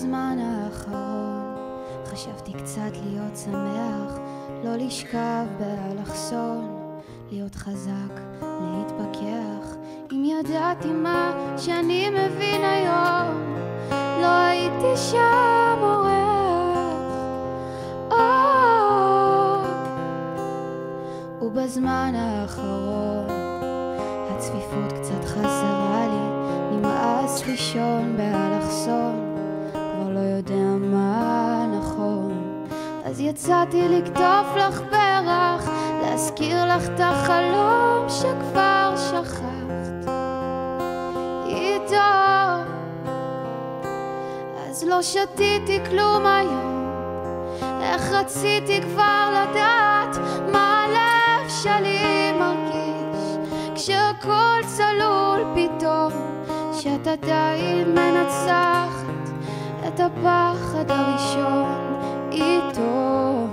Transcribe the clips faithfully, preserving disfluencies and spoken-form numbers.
בזמן האחרון חשבתי קצת להיות שמח, לא לשכב באלכסון, להיות חזק, להתפכח. אם ידעתי מה שאני מבין היום, לא הייתי שם עורך. ובזמן האחרון הצפיפות קצת חזרה לי, נמאס לישון באלכסון, כבר לא יודע מה נכון. אז יצאתי לקטוף לך פרח, להזכיר לך את החלום שכבר שכחת איתו. אז לא שתיתי כלום היום, איך רציתי כבר לדעת מה הלב שלי מרגיש כשהכל צלול פתאום, שאת עדיין מנצחת את הפחד הראשון איתו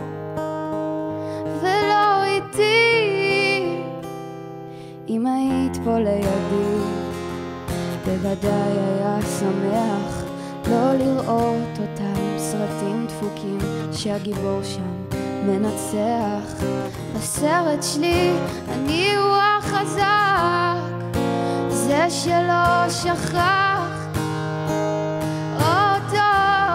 ולא איתי. אם היית פה לידי בוודאי היה שמח לא לראות אותם סרטים דפוקים שהגיבור שם מנצח. בסרט שלי אני הוא החזק, זה שלא שכח אותו.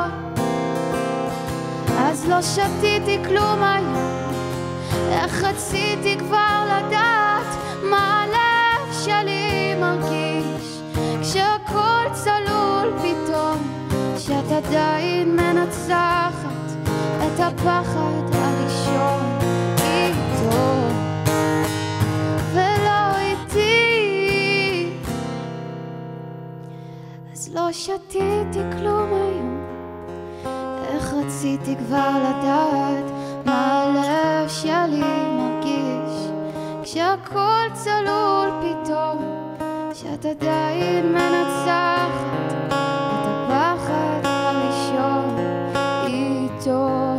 אז לא שתיתי כלום היום, איך רציתי כבר לדעת מה הלב שלי מרגיש כשהכל צלול פתאום, שאת עדיין מנצחת את הפחד הראשון איתו ולא איתי. אז לא שתיתי כלום היום, איך רציתי כבר לדעת מה הלב שלי מרגיש כשהכל צלול פתאום, שאת עדיין מנצחת את הפחד הראשון איתו.